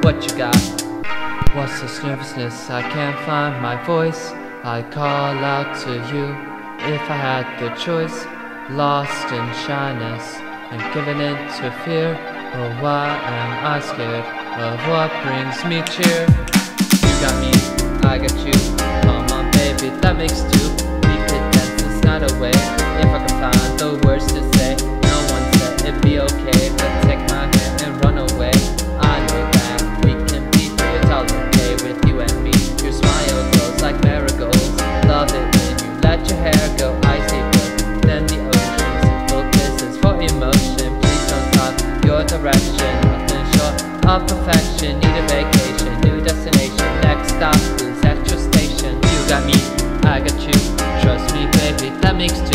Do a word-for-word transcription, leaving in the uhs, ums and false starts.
what you got? What's this nervousness? I can't find my voice. I call out to you if I had the choice. Lost in shyness and giving in to fear. Oh, why am I scared of what brings me cheer? You got me, I got you. Come on baby, that makes two. We could dance this night away if I can find the words to say. No one said it'd be okay, but take my hand and run away. I know that we can be free, it's all okay with you and me. Your smile glows like marigolds. Love it when you let your hair go icy blue. Then the ocean, simple kisses for emotion. Please don't stop your direction. Nothing short of perfection. Need a vacation, new destination. Next stop is at your station. You got me, I got you. Trust me baby, that makes two.